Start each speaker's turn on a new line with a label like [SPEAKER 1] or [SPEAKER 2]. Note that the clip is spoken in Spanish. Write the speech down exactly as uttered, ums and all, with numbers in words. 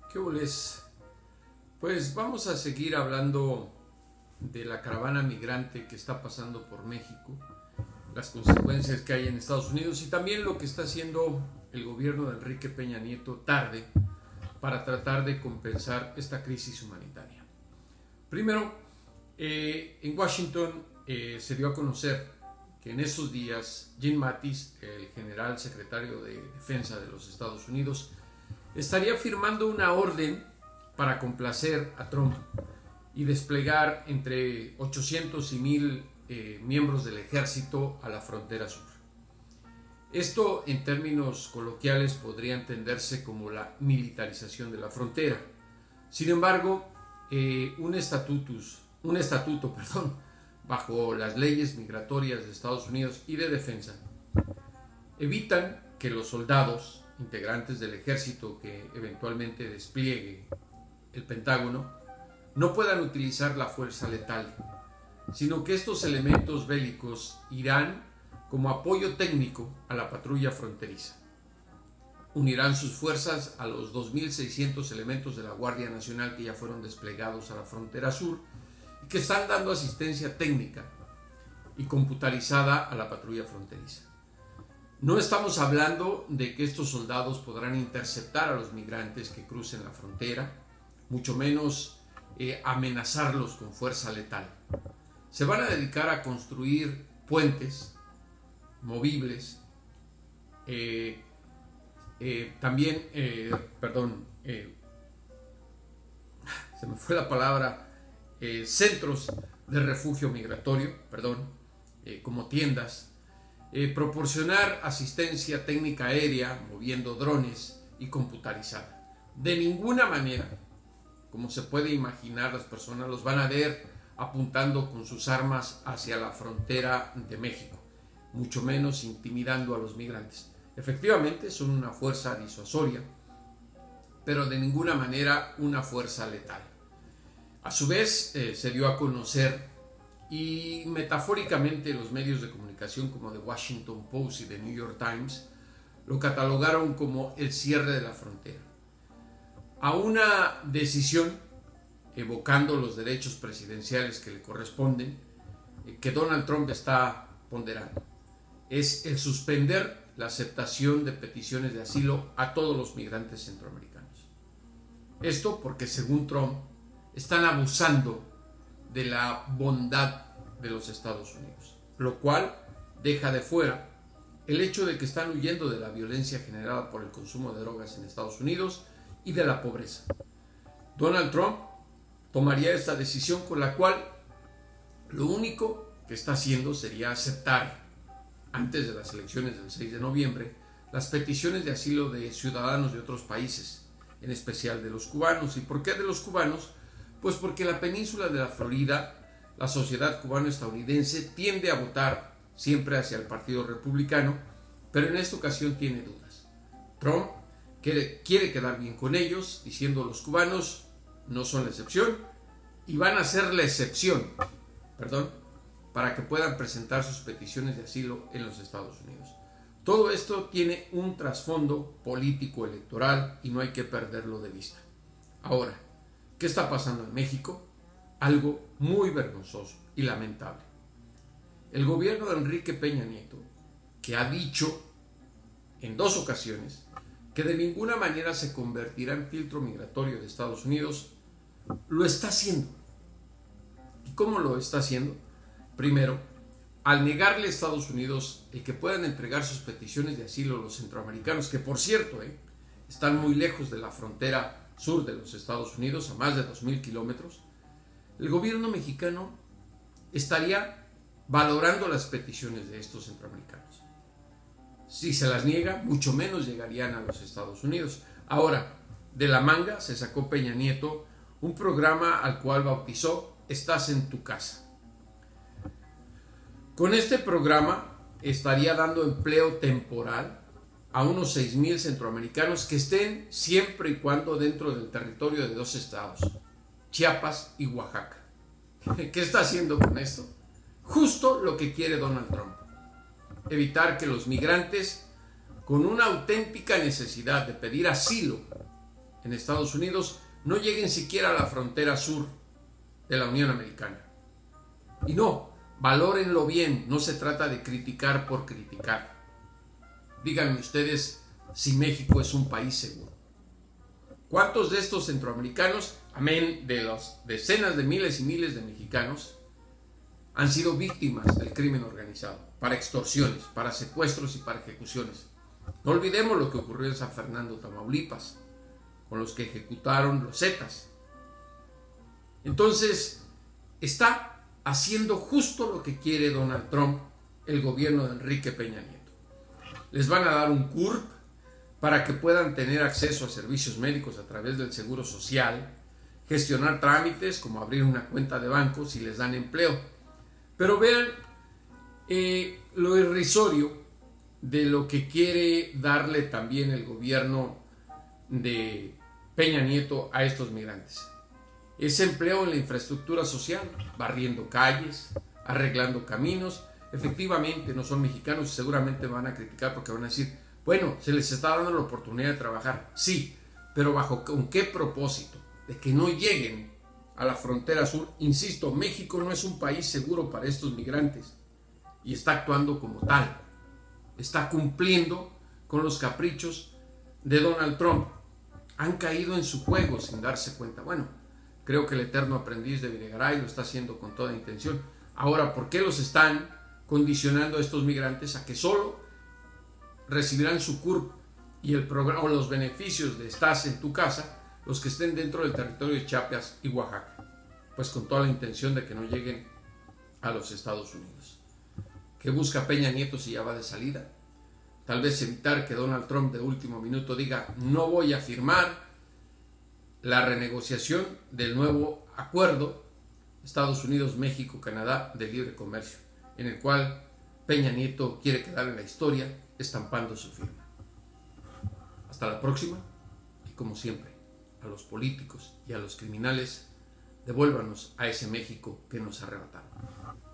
[SPEAKER 1] ¿Qué hules? Pues vamos a seguir hablando de la caravana migrante que está pasando por México, las consecuencias que hay en Estados Unidos y también lo que está haciendo el gobierno de Enrique Peña Nieto tarde para tratar de compensar esta crisis humanitaria. Primero, eh, en Washington eh, se dio a conocer que en esos días Jim Mattis, el general secretario de Defensa de los Estados Unidos, estaría firmando una orden para complacer a Trump y desplegar entre ochocientos y mil eh, miembros del ejército a la frontera sur. Esto, en términos coloquiales, podría entenderse como la militarización de la frontera. Sin embargo, eh, un, estatutus, un estatuto perdón, bajo las leyes migratorias de Estados Unidos y de defensa evitan que los soldados integrantes del ejército que eventualmente despliegue el Pentágono no puedan utilizar la fuerza letal, sino que estos elementos bélicos irán como apoyo técnico a la patrulla fronteriza. Unirán sus fuerzas a los dos mil seiscientos elementos de la Guardia Nacional que ya fueron desplegados a la frontera sur y que están dando asistencia técnica y computarizada a la patrulla fronteriza. No estamos hablando de que estos soldados podrán interceptar a los migrantes que crucen la frontera, mucho menos eh, amenazarlos con fuerza letal. Se van a dedicar a construir puentes movibles, eh, eh, también, eh, perdón, eh, se me fue la palabra, eh, centros de refugio migratorio, perdón, eh, como tiendas, eh, proporcionar asistencia técnica aérea, moviendo drones y computarizada. De ninguna manera, como se puede imaginar, las personas los van a ver apuntando con sus armas hacia la frontera de México, mucho menos intimidando a los migrantes. Efectivamente son una fuerza disuasoria, pero de ninguna manera una fuerza letal. A su vez, eh, se dio a conocer, y metafóricamente los medios de comunicación como The Washington Post y The New York Times lo catalogaron como el cierre de la frontera, a una decisión evocando los derechos presidenciales que le corresponden, eh, que Donald Trump está ponderando. Es el suspender la aceptación de peticiones de asilo a todos los migrantes centroamericanos. Esto porque, según Trump, están abusando de la bondad de los Estados Unidos, lo cual deja de fuera el hecho de que están huyendo de la violencia generada por el consumo de drogas en Estados Unidos y de la pobreza. Donald Trump tomaría esta decisión con la cual lo único que está haciendo sería aceptar, antes de las elecciones del seis de noviembre, las peticiones de asilo de ciudadanos de otros países, en especial de los cubanos. ¿Y por qué de los cubanos? Pues porque la península de la Florida, la sociedad cubano-estadounidense tiende a votar siempre hacia el Partido Republicano, pero en esta ocasión tiene dudas. Trump quiere, quiere quedar bien con ellos, diciendo los cubanos no son la excepción y van a ser la excepción, perdón, para que puedan presentar sus peticiones de asilo en los Estados Unidos. Todo esto tiene un trasfondo político electoral y no hay que perderlo de vista. Ahora, ¿qué está pasando en México? Algo muy vergonzoso y lamentable. El gobierno de Enrique Peña Nieto, que ha dicho en dos ocasiones que de ninguna manera se convertirá en filtro migratorio de Estados Unidos, lo está haciendo. ¿Y cómo lo está haciendo? Primero, al negarle a Estados Unidos el que puedan entregar sus peticiones de asilo a los centroamericanos, que por cierto, eh, están muy lejos de la frontera sur de los Estados Unidos, a más de dos mil kilómetros, el gobierno mexicano estaría valorando las peticiones de estos centroamericanos. Si se las niega, mucho menos llegarían a los Estados Unidos. Ahora, de la manga se sacó Peña Nieto un programa al cual bautizó Estás en tu casa. Con este programa estaría dando empleo temporal a unos seis mil centroamericanos que estén siempre y cuando dentro del territorio de dos estados, Chiapas y Oaxaca. ¿Qué está haciendo con esto? Justo lo que quiere Donald Trump: evitar que los migrantes, con una auténtica necesidad de pedir asilo, en Estados Unidos no lleguen siquiera a la frontera sur de la Unión Americana. Y no, valórenlo bien, no se trata de criticar por criticar. Díganme ustedes si México es un país seguro. ¿Cuántos de estos centroamericanos, amén de las decenas de miles y miles de mexicanos, han sido víctimas del crimen organizado, para extorsiones, para secuestros y para ejecuciones? No olvidemos lo que ocurrió en San Fernando, Tamaulipas, con los que ejecutaron los Zetas. Entonces, está haciendo justo lo que quiere Donald Trump, el gobierno de Enrique Peña Nieto. Les van a dar un C U R P para que puedan tener acceso a servicios médicos a través del Seguro Social, gestionar trámites como abrir una cuenta de banco si les dan empleo. Pero vean eh, lo irrisorio de lo que quiere darle también el gobierno de Peña Nieto a estos migrantes. Es empleo en la infraestructura social, barriendo calles, arreglando caminos. Efectivamente no son mexicanos y seguramente van a criticar porque van a decir, bueno, se les está dando la oportunidad de trabajar. Sí, pero ¿bajo con qué propósito? De que no lleguen a la frontera sur. Insisto, México no es un país seguro para estos migrantes y está actuando como tal. Está cumpliendo con los caprichos de Donald Trump. Han caído en su juego sin darse cuenta. Bueno, creo que el eterno aprendiz de Videgaray lo está haciendo con toda intención. Ahora, ¿por qué los están condicionando a estos migrantes a que solo recibirán su C U R P y el programa o los beneficios de Estás en tu casa los que estén dentro del territorio de Chiapas y Oaxaca? Pues con toda la intención de que no lleguen a los Estados Unidos. ¿Qué busca Peña Nieto si ya va de salida? Tal vez evitar que Donald Trump de último minuto diga no voy a firmar la renegociación del nuevo acuerdo Estados Unidos-México-Canadá de libre comercio, en el cual Peña Nieto quiere quedar en la historia estampando su firma. Hasta la próxima y como siempre, a los políticos y a los criminales, devuélvanos a ese México que nos arrebataron.